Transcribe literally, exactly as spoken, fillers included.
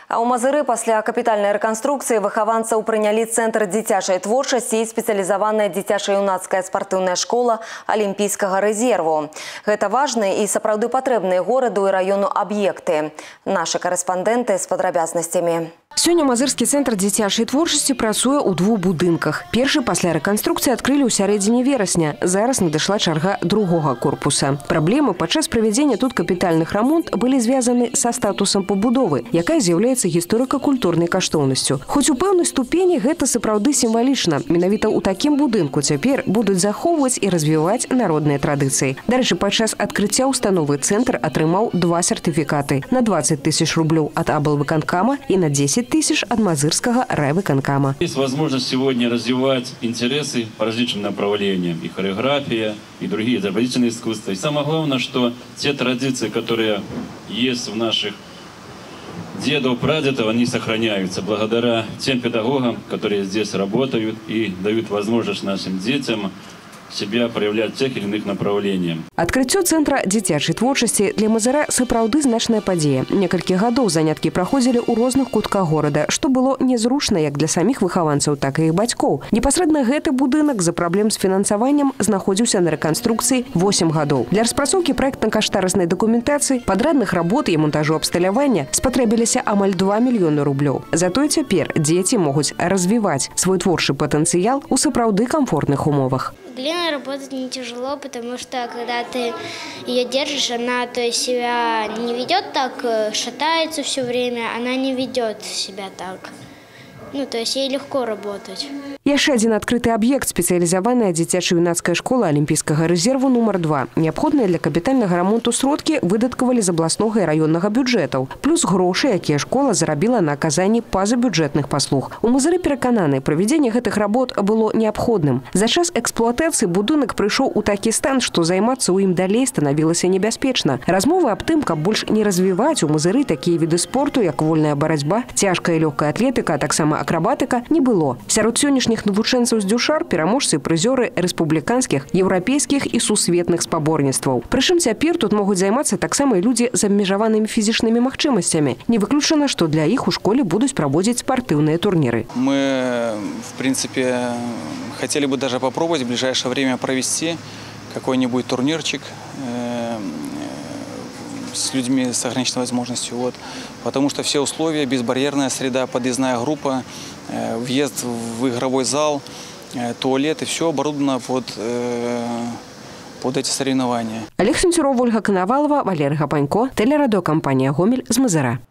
А ў Мазыры пасля капітальнай рэканструкцыі выхаванцаў прынялі цэнтр дзіцячай творчасці і спецыялізаваная дзіцяча-юнацкая спартыўная школа Алімпійскага рэзерву. Гэта важныя і сапраўды патрэбныя гораду і раёну аб'екты. Нашы карэспандэнты з падрабязнасцямі. Сёння Мазырскі цэнтр дзіцячай творчасці працуе ў двух будынках. Першы пасля рэканструкцыі адкрылі ў сярэдзіне верасня. Зараз надышла чарга другога корпуса. Праблемы падчас правядзення тут капітальных рамонт былі звязаны са статусам пабудовы, якая з'яўляецца гісторыка-культурнай каштоўнасцю. Хоць у пэўнай ступені гэта сапраўды сімвалічна. Менавіта ў такім будынку цяпер будуць захоўваць і развіваць народныя традыцыі. Дарэчы, падчас адкрыцця установы цэнтр атрымаў два сертыфікаты на двадцать тысяч рублёў ад аблвыканкама і на десять тысяч от Мазырского райвыконкама. Есть возможность сегодня развивать интересы по различным направлениям. И хореография, и другие изобразительные искусства. И самое главное, что те традиции, которые есть в наших дедов, прадедов, они сохраняются благодаря тем педагогам, которые здесь работают и дают возможность нашим детям себя проявлять в тех или иных направлениях. Адкрыццё цэнтра дзіцячай творчасці для Мазыра сапраўды значная падзея. Некалькі гадоў заняткі праходзілі ў розных кутках горада, што было незручна як для саміх выхаванцаў, так і іх бацькоў. Непасрэдна гэты будынак з-за праблем з фінансаваннем знаходзіўся на рэканструкцыі восем гадоў. Для распрацоўкі праектна-каштарыснай дакументацыі, падрадных работ і монтажу абсталявання спатрэбіліся амаль два мільёны рублёў. Затое цяпер дзеці могуць развіваць свой творчы патэнцыял у сапраўды камфортных умовах. Глиной работать не тяжело, потому что когда ты ее держишь, она то есть себя не ведет так, шатается все время, она не ведет себя так. Ну, то есть ей легко работать. Яшчэ адзін адкрыты аб'ект – спецыялізаваная дзіцяча-юнацкая школа Алімпійскага рэзерву нумар два. Неабходныя для капітальнага рамонту сродкі выдаткавалі з абласнога і раённага бюджэтаў. Плюс грошы, якія школа зарабіла на аказанні пазабюджэтных паслуг. У Мазыры перакананы, правядзенне гэтых работ было неабходным. За час эксплуатацыі будынак прыйшоў у такі стан, што займацца ў ім далей станавілася небяспечна. Размовы аб тым, каб больш не развіваць у Мазыры такія віды спорту, як вольная барацьба, цяжкая і лёгкая атлетыка, а таксама акрабатыка, не было. Сярод сённяшніх навучэнцаў з Дюшар пераможцы і прызёры рэспубліканскіх, еўрапейскіх і сусветных спаборніцтваў. Прычым цяпер тут могуць займацца таксама і людзі з абмежаванымі фізічнымі магчымасцямі. Не выключана, што для іх у школе будуць праводзіць спартыўныя турніры. Мы, в принципе, хотели бы даже попробовать в ближайшее время провести какой-нибудь турнирчик с людьми с ограниченной возможностью. Вот. Потому что все условия, безбарьерная среда, подъездная группа, въезд в игровой зал, туалет и все оборудовано под, под эти соревнования. Олег Сенцюров, Ольга Коновалова, Валерий Гапанько, телерадиокомпания «Гомель» з Мазыра.